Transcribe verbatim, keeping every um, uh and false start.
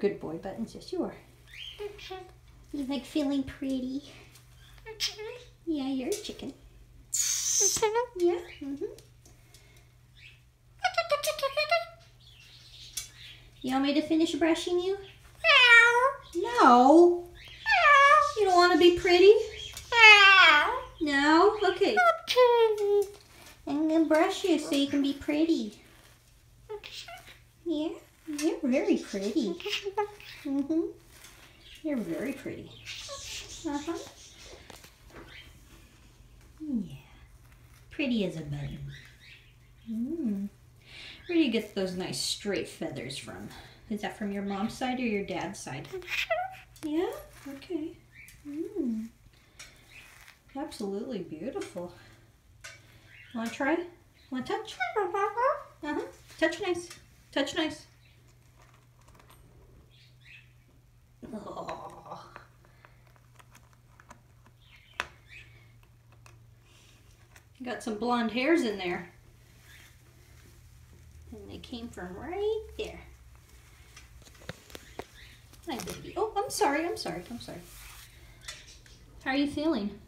good boy, Buttons. Yes, you are. You like feeling pretty? Yeah, you're a chicken. Yeah. Mm-hmm. You want me to finish brushing you? No. You don't want to be pretty? No? Okay. I'm going to brush you so you can be pretty. Yeah, you're very pretty. Mm-hmm. You're very pretty. Uh-huh. Yeah. Pretty as a button. Mm. Where do you get those nice straight feathers from? Is that from your mom's side or your dad's side? Yeah? Okay. Mm. Absolutely beautiful. Want to try? Want to touch? Uh-huh. Touch nice. Touch nice. Oh. Got some blonde hairs in there. And they came from right there. Hi, baby. Oh, I'm sorry. I'm sorry. I'm sorry. How are you feeling?